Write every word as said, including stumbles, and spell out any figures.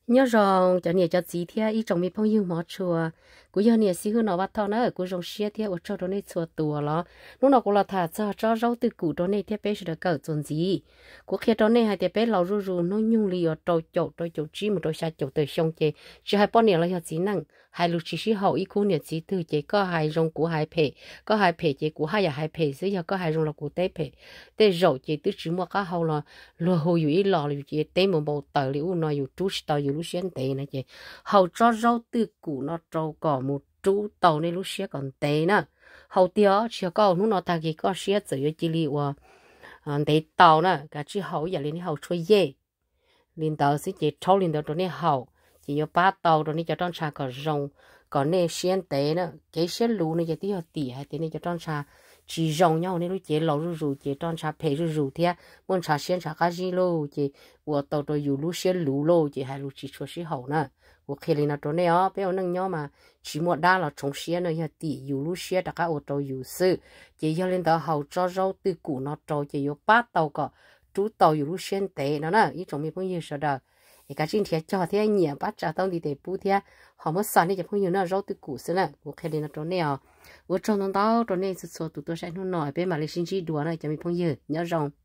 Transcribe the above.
nhớ rằng cho nên cho gì thế ý trong mi phong yêu mỏ chùa cú giờ nè xí hư nó bắt thọ nó cú trong xe thế ở cho đó này chùa tua lo lúc nào cũng là thà cho cho rau từ củ đó này thế bé sẽ được cỡ chuẩn gì cú khi đó này hai thế bé lâu ru ru nó nhung li ở trâu chậu trâu chậu chi mà trâu sa chậu từ sông chè chỉ hai bao nhiêu là gì năng hai lúc chỉ sĩ hậu ý cú nè chỉ từ chè có hai rong củ hai phe có hai phe chè củ hai ya hai phe dưới giờ có hai rong là củ tê phe tê rau chè từ chỉ mua cá hậu là lúa hồiอยู่ý lò là chè tê một bộ tờ liu nóอยู่chú tờอยู่lúc xuyên tê này chè hậu cho rau từ củ nó trâu cỏ một chú tàu này lúc xưa còn tê nè hậu tiêu chỉ có lúc nó ta cái có xưa tự chỉ li wa để tàu nè cả chỉ hậu giờ lên hậu chơi dê lên tàu sẽ chỉ thâu lên tàu đó này hậu chỉ có ba tàu đó này cho trong trà có rồng còn này xuyên tê nè cái xuyên lú này chỉ tiêu tỉ hay tê này cho trong trà chỉ rồng nhau này lúc chỉ lâu rồi rồi chỉ trong trà phê rồi rồi thế muốn trà xuyên trà cái gì lô chỉ của tàu đóอยู่lúc xuyên lú lô chỉ hai lúc chỉ cho xí hậu nè của khi lên đó này ó bây giờ nâng nhau mà chỉ một đa là trồng xía nữa giờ tỷอยู่lúc xía đặc cả ô tôอยู่sư chỉ giờ lên đó hậu cho rau từ củ nó trâu chỉ có ba tàu có chú tàuอยู่lúc xuyên tệ nó nè ý trong mình cũng như sao đó cái cái chuyện thiệt cho thế anh nhỉ bắt trả tao đi để bù thế họ mới sản đi cho không nhiều nữa rau từ củ xưa nè của khi lên đó này ó của trong đó đó này số tụi tôi sẽ nói bên mà lấy sinh chi đùa này cho mình không nhiều nhớ rong